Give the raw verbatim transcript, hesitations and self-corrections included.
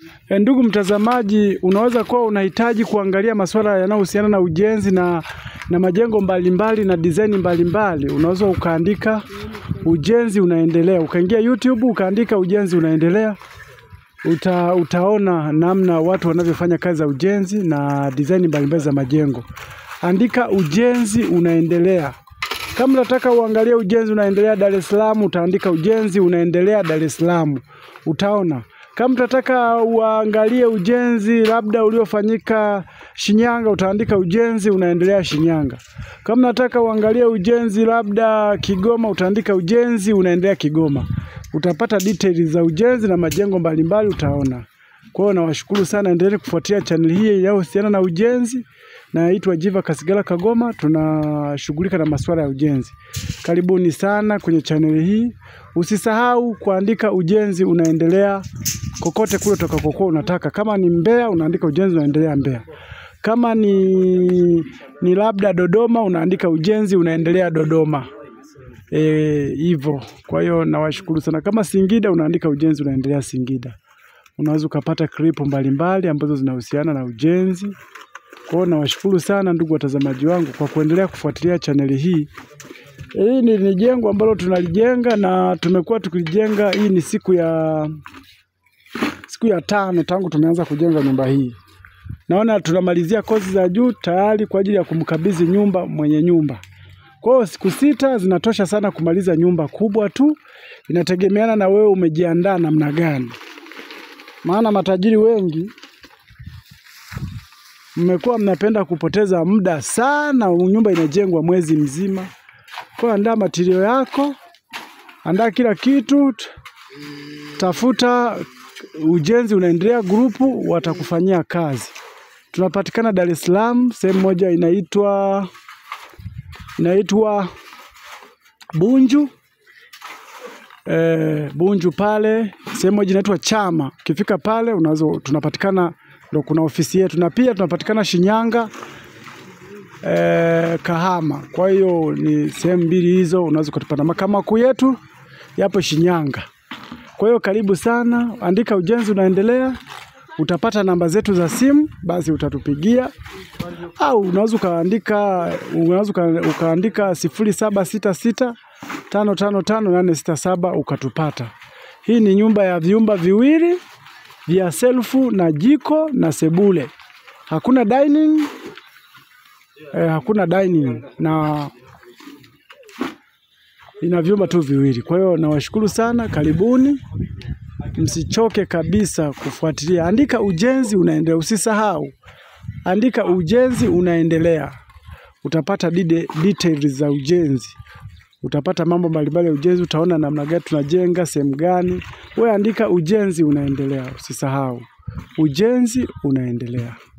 E, ndugu mtazamaji, unaweza kuwa unahitaji kuangalia masuala yanayohusiana na ujenzi na na majengo mbalimbali na design mbalimbali. Unaweza ukaandika ujenzi unaendelea. Ukaingia YouTube ukaandika ujenzi unaendelea. Uta, utaona namna watu wanavyofanya kazi za ujenzi na design mbalimbali za majengo. Andika ujenzi unaendelea. Kama unataka uangalie ujenzi unaendelea Dar es Salaam, utaandika ujenzi unaendelea Dar es Salaam. Utaona. Kama utataka uangalie ujenzi labda uliofanyika Shinyanga, utaandika ujenzi unaendelea Shinyanga. Kama unataka uangalie ujenzi labda Kigoma, utaandika ujenzi unaendelea Kigoma. Utapata details za ujenzi na majengo mbalimbali utaona. Kwa hiyo nawashukuru sana, endelee kufuatilia channel hii inayohusiana na ujenzi. Naitwa Jiva Kasigala Kagoma, tunashughulika na masuala ya ujenzi. Karibuni sana kwenye channel hii. Usisahau kuandika ujenzi unaendelea kokote kule utakakokuwa unataka. Kama ni Mbeya unaandika ujenzi unaendelea Mbeya. Kama ni ni labda Dodoma unaandika ujenzi unaendelea Dodoma. Eh, hivyo. Kwa hiyo nawashukuru sana. Kama Singida unaandika ujenzi unaendelea Singida. Unaweza kupata clip mbalimbali ambazo zinahusiana na ujenzi. Kwa hiyo nawashukuru sana ndugu watazamaji wangu kwa kuendelea kufuatilia channel hii. Hii ni, ni jengo ambalo tunalijenga na tumekuwa tukijenga. Hii ni siku ya siku ya tano tangu tumeanza kujenga nyumba hii. Naona tunamalizia kozi za juu tayari kwa ajili ya kumkabidhi nyumba mwenye nyumba. Kwa hiyo siku sita zinatosha sana kumaliza nyumba kubwa tu. Inategemeana na wewe umejiandaa namna gani. Maana matajiri wengi mmekuwa mnapenda kupoteza muda sana, nyumba inajengwa mwezi mzima. Kwa andaa material yako, andaa kila kitu, tafuta ujenzi unaendelea grupu, watakufanyia kazi. Tunapatikana Dar es Salaam, sehemu moja inaitwa inaitwa Bunju. Eh, Bunju pale, sehemu moja inaitwa Chama. Ukifika pale unaweza tunapatikana, ndio kuna ofisi yetu, na pia tunapatikana Shinyanga, eh, Kahama. Kwa hiyo ni sehemu mbili hizo unaweza kutupata. Makao makuu yetu yapo Shinyanga. Kwa hiyo karibu sana, andika ujenzi unaendelea, utapata namba zetu za simu, basi utatupigia. Au unaweza ukaandika unaweza ukaandika sifuri saba sita sita tano tano tano nane sita saba ukatupata. Hii ni nyumba ya vyumba viwili vya selfu na jiko na sebule. Hakuna dining, eh, hakuna dining na ina vyumba tu viwili. Kwa hiyo nawashukuru sana, karibuni. Msichoke kabisa kufuatilia. Andika ujenzi unaendelea, usisahau. Andika ujenzi unaendelea. Utapata details za ujenzi. Utapata mambo mbalimbali ya ujenzi, utaona namna gani tunajenga, sehemu gani. Wewe andika ujenzi unaendelea, usisahau. Ujenzi unaendelea.